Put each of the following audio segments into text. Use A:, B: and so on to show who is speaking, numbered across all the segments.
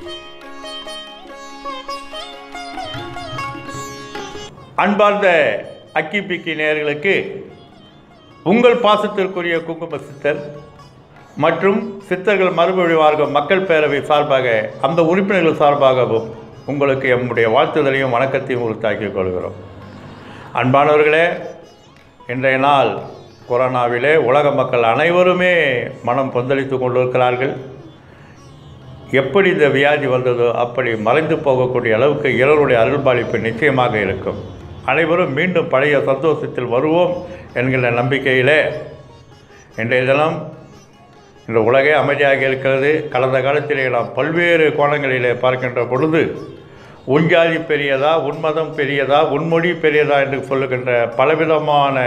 A: அன்பார்ந்த அக்கிப்பிக்கி நேயர்களுக்கு உங்கள் பாசத்திற்குரிய குங்கும சித்தர் மற்றும் சித்தர்கள் மறுமொழி மார்க்கம் மக்கள் பேரவை சார்பாக அந்த உறுப்பினர்கள் சார்பாகவும் உங்களுக்கு எம்முடைய வாழ்த்துதலையும் வணக்கத்தையும் உறுத்தாக்கிக் கொள்கிறோம். அன்பானவர்களே, இன்றைய நாள் கொரோனாவிலே உலக மக்கள் அனைவருமே மனம் கொந்தளித்து கொண்டிருக்கிறார்கள். எப்படி இந்த வியாதி வந்ததோ அப்படி மறைந்து போகக்கூடிய அளவுக்கு இறைவனுடைய அருள்பாலிப்பு நிச்சயமாக இருக்கும். அனைவரும் மீண்டும் பழைய சந்தோஷத்தில் வருவோம் என்கிற நம்பிக்கையிலே இன்றைய தினம் இந்த உலகே அமைதியாக இருக்கிறது. கடந்த காலத்திலே நாம் பல்வேறு கோணங்களிலே பார்க்கின்ற பொழுது உன்ஜாதி பெரியதா, உன்மதம் பெரியதா, உன்மொழி பெரியதா என்று சொல்லுகின்ற பலவிதமான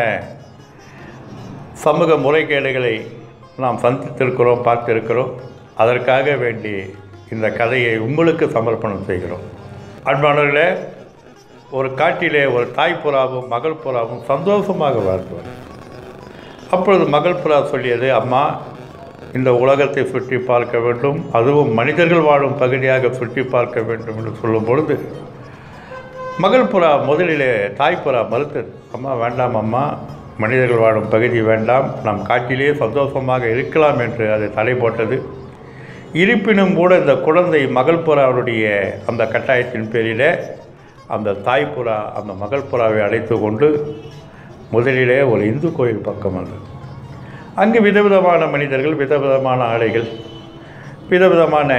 A: சமூக முறைகேடுகளை நாம் சந்தித்திருக்கிறோம், பார்த்திருக்கிறோம். அதற்காக வேண்டி இந்த கதையை உங்களுக்கு சமர்ப்பணம் செய்கிறோம். அன்பானவர்களே, ஒரு காட்டிலே ஒரு தாய் புறாவும் மகள் புறாவும் சந்தோஷமாக வாழ்ந்தவர். அப்பொழுது மகள் புறா சொல்லியது, அம்மா, இந்த உலகத்தை சுற்றி பார்க்க வேண்டும், அதுவும் மனிதர்கள் வாழும் பகுதியாக சுற்றி பார்க்க வேண்டும் என்று சொல்லும் பொழுது மகள் புறா முதலிலே தாய் புறா மறுத்தது. அம்மா, வேண்டாம் அம்மா, மனிதர்கள் வாழும் பகுதி வேண்டாம், நம் காட்டிலே சந்தோஷமாக இருக்கலாம் என்று அதை தடை போட்டது. இருப்பினும் கூட இந்த குழந்தை மகள் புறாவுடைய அந்த கட்டாயத்தின் பேரிலே அந்த தாய் புறா அந்த மகள் புறாவை அழைத்து கொண்டு முதலிலே ஒரு இந்து கோயில் பக்கம் வந்தது. அங்கு விதவிதமான மனிதர்கள், விதவிதமான ஆடைகள், விதவிதமான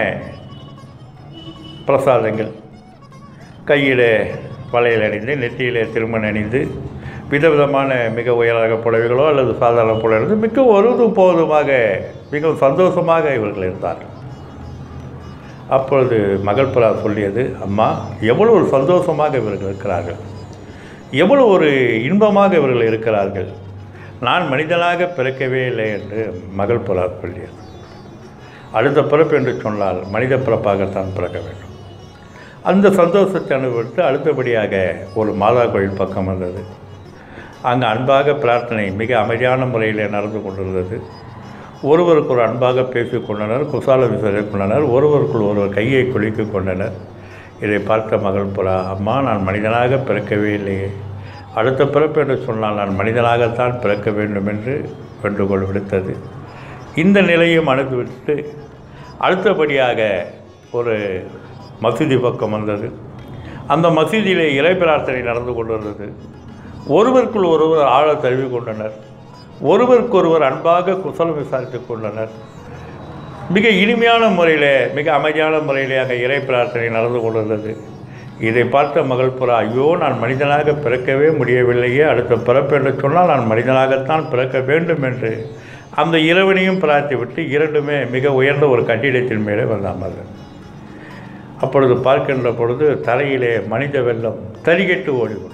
A: பிரசாதங்கள், கையிலே வளையல் அணிந்து நெற்றியிலே திருமணம் அணிந்து விதவிதமான மிக உயராக புடவைகளோ அல்லது சாதாரண புடவை மிக ஒரு போதுமாக மிகவும் சந்தோஷமாக இவர்கள் இருந்தார்கள். அப்பொழுது மகள் புறா சொல்லியது, அம்மா, எவ்வளோ ஒரு சந்தோஷமாக இவர்கள் இருக்கிறார்கள், எவ்வளோ ஒரு இன்பமாக இவர்கள் இருக்கிறார்கள், நான் மனிதனாக பிறக்கவே இல்லை என்று மகள் புறா சொல்லியது. அடுத்த பிறப்பு என்று சொன்னால் மனித பிறப்பாகத்தான் பிறக்க வேண்டும். அந்த சந்தோஷத்தை அனுபவித்து அடுத்தபடியாக ஒரு மாதா கோயில் பக்கம் வந்தது. அங்கே அன்பாக பிரார்த்தனை மிக அமைதியான முறையில் நடந்து கொண்டிருந்தது. ஒருவருக்கு ஒரு அன்பாக பேசிக் கொண்டனர், குசாலம் விசாரித்துக் கொண்டனர், ஒருவருக்குள் ஒருவர் கையை குலுக்கி கொண்டனர். இதை பார்த்த மகள் புறா, அம்மா, நான் மனிதனாக பிறக்கவே இல்லையே, அடுத்த பிறப்பு என்று சொன்னால் நான் மனிதனாகத்தான் பிறக்க வேண்டும் என்று வேண்டுகோள் விடுத்தது. இந்த நிலையும் அனுப்பிவிட்டு அடுத்தபடியாக ஒரு மசூதி பக்கம் வந்தது. அந்த மசூதியிலே இறை பிரார்த்தனை நடந்து கொண்டிருந்தது. ஒருவருக்குள் ஒருவர் ஆழ தழுவி கொண்டனர், ஒருவருக்கொருவர் அன்பாக குசலம் விசாரித்து கொண்டனர். மிக இனிமையான முறையில், மிக அமைதியான முறையிலே அங்கே இறை பிரார்த்தனை நடந்து கொண்டிருந்தது. இதை பார்த்த மகள் புறா, ஐயோ, நான் மனிதனாக பிறக்கவே முடியவில்லையே, அடுத்த பிறப்பு என்று சொன்னால் நான் மனிதனாகத்தான் பிறக்க வேண்டும் என்று அந்த இறைவனையும் பிரார்த்தி விட்டு இரண்டுமே மிக உயர்ந்த ஒரு கட்டிடத்தின் மேலே வந்தாமல் அப்பொழுது பார்க்கின்ற பொழுது தரையிலே மனித வெள்ளம் தரிகட்டு ஓடிவிடும்.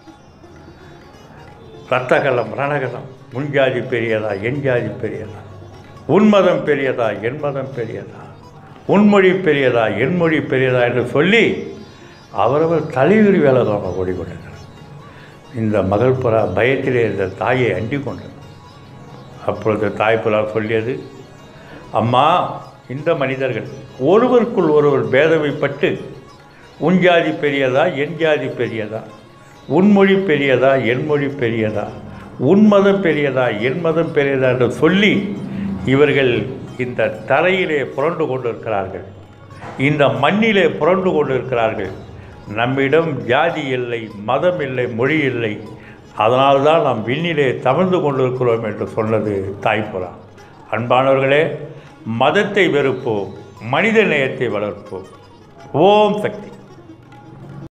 A: ரத்தகலம், ரணகலம், உன் ஜாதி பெரியதா, என் ஜாதி பெரியதா, உன் மதம் பெரியதா, என் மதம் பெரியதா, உன் மொழி பெரியதா, என் மொழி பெரியதா என்று சொல்லி அவரவர் தலைவிரி வேலைக்காக ஓடிக்கொண்டனர். இந்த மகள் புறா பயத்திலே இந்த தாயை அண்டி கொண்டது. அப்பொழுது தாய் புறா சொல்லியது, அம்மா, இந்த மனிதர்கள் ஒருவருக்குள் ஒருவர் பேதமைப்பட்டு உன் ஜாதி பெரியதா, என் ஜாதி பெரியதா, உன் மொழி பெரியதா, என் மொழி பெரியதா, உன் மதம் பெரியதா, என் மதம் பெரியதா என்று சொல்லி இவர்கள் இந்த தரையிலே புரண்டு கொண்டிருக்கிறார்கள், இந்த மண்ணிலே புரண்டு கொண்டிருக்கிறார்கள். நம்மிடம் ஜாதி இல்லை, மதம் இல்லை, மொழி இல்லை, அதனால்தான் நாம் விண்ணிலே தவழ்ந்து கொண்டிருக்கிறோம் என்று சொன்னது தாய்ப்புறா. அன்பானவர்களே, மதத்தை வெறுப்போம், மனித நேயத்தை வளர்ப்போம். ஓம் சக்தி.